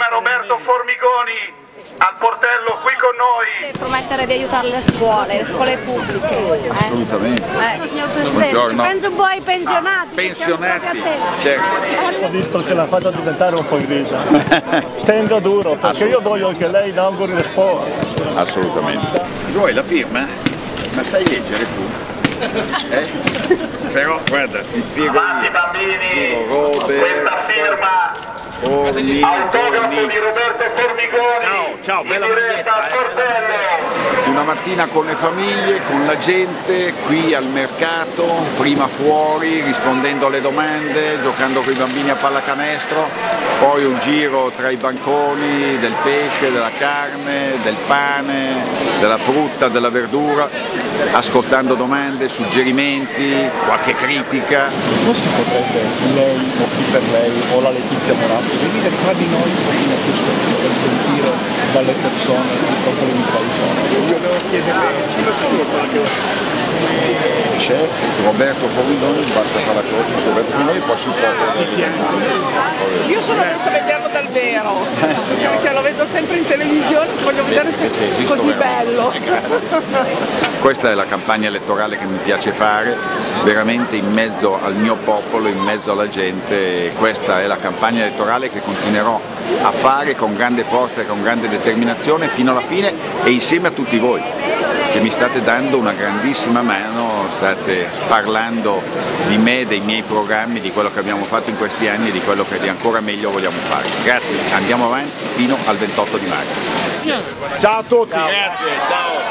firma Roberto Formigoni al portello qui con noi. Promettere di aiutare le scuole pubbliche. Assolutamente. Signor Presidente, Buongiorno. ci penso un po' ai pensionati. Pensionati, certo. Ho visto che l'ha fatta diventare un po' grisa. Tenga duro, perché io voglio che lei inauguri le scuole. Assolutamente. Vuoi la firma? Ma sai leggere tu? Però guarda, ti spiego Avanti bambini, robe, questa firma, autografo di Roberto Formigoni, ciao, in bella diretta al portello. una mattina con le famiglie, con la gente, qui al mercato, prima fuori, rispondendo alle domande, giocando con i bambini a pallacanestro, poi un giro tra i banconi del pesce, della carne, del pane, della frutta, della verdura, ascoltando domande, suggerimenti, qualche critica. Non si potrebbe lei o chi per lei o la Letizia Moratti venire tra di noi in questo senso per sentire dalle persone i problemi quali sono? Io devo chiedere solo qualche. C'è Roberto Formigoni, basta fare la croce su Roberto Formigoni e poi si può. Io sono venuto a vederlo dal vero, perché lo vedo sempre in televisione, voglio vedere se è così bello. Questa è la campagna elettorale che mi piace fare, veramente in mezzo al mio popolo, in mezzo alla gente. Questa è la campagna elettorale che continuerò a fare con grande forza e con grande determinazione fino alla fine e insieme a tutti voi che mi state dando una grandissima mano, state parlando di me, dei miei programmi, di quello che abbiamo fatto in questi anni e di quello che di ancora meglio vogliamo fare. Grazie, andiamo avanti fino al 28 di marzo. Ciao a tutti! Grazie, ciao!